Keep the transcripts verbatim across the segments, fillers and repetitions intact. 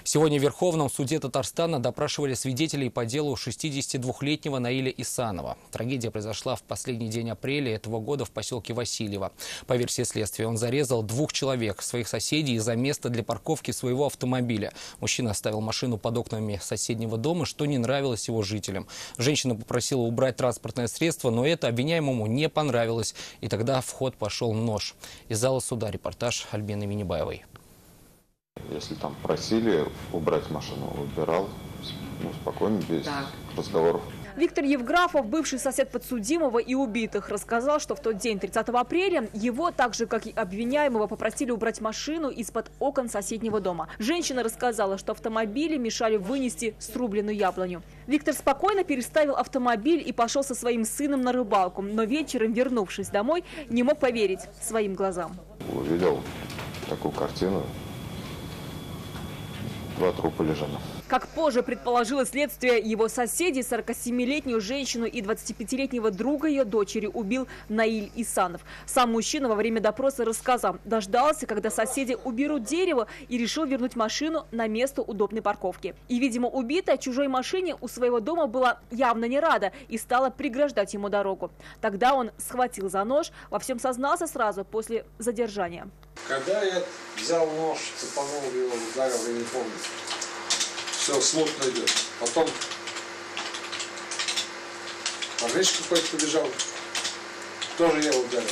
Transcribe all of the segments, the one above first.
Сегодня в Верховном суде Татарстана допрашивали свидетелей по делу шестидесятидвухлетнего Наиля Исанова. Трагедия произошла в последний день апреля этого года в поселке Васильево. По версии следствия, он зарезал двух человек, своих соседей, из-за места для парковки своего автомобиля. Мужчина оставил машину под окнами соседнего дома, что не нравилось его жителям. Женщина попросила убрать транспортное средство, но это обвиняемому не понравилось. И тогда в ход пошел нож. Из зала суда репортаж Альбины Минибаевой. Если там просили убрать машину, убирал, ну, спокойно, без так. разговоров. Виктор Евграфов, бывший сосед подсудимого и убитых, рассказал, что в тот день, тридцатого апреля, его, так же как и обвиняемого, попросили убрать машину из-под окон соседнего дома. Женщина рассказала, что автомобили мешали вынести срубленную яблоню. Виктор спокойно переставил автомобиль и пошел со своим сыном на рыбалку, но вечером, вернувшись домой, не мог поверить своим глазам. Увидел такую картину. Два трупа лежали. Как позже предположило следствие, его соседи, сорокасемилетнюю женщину и двадцатипятилетнего друга ее дочери, убил Наиль Исанов. Сам мужчина во время допроса рассказал, дождался, когда соседи уберут дерево, и решил вернуть машину на место удобной парковки. И, видимо, убитая чужой машине у своего дома была явно не рада и стала преграждать ему дорогу. Тогда он схватил за нож, во всем сознался сразу после задержания. Когда я взял нож, цепанул его, ударил, я не помню. Все смутно идет. Потом парнишка какой-то побежал, тоже я ударил.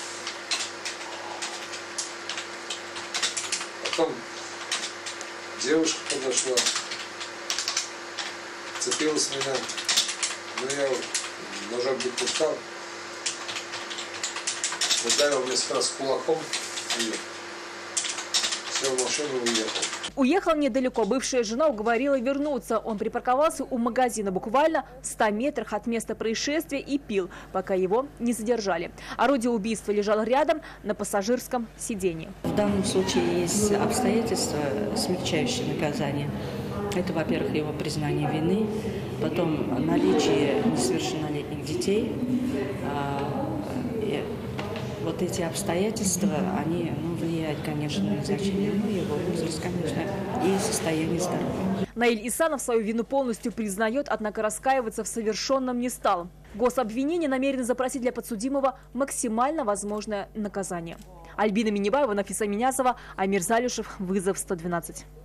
Потом девушка подошла, цепилась меня, но я ножом не пускал, ударил несколько раз кулаком и сел в машину и уехал. Уехал недалеко. Бывшая жена уговорила вернуться. Он припарковался у магазина буквально в ста метрах от места происшествия и пил, пока его не задержали. Орудие убийства лежало рядом на пассажирском сиденье. В данном случае есть обстоятельства, смягчающие наказание. Это, во-первых, его признание вины, потом наличие несовершеннолетних детей. Вот эти обстоятельства, они ну, влияют, конечно, на значение ну, его возраст, конечно, и состояние здоровья. Наиль Исанов свою вину полностью признает, однако раскаиваться в совершенном не стал. Гособвинение намерено запросить для подсудимого максимально возможное наказание. Альбина Минибаева, Нафиса Минязова, Амир Залюшев, Вызов сто двенадцать.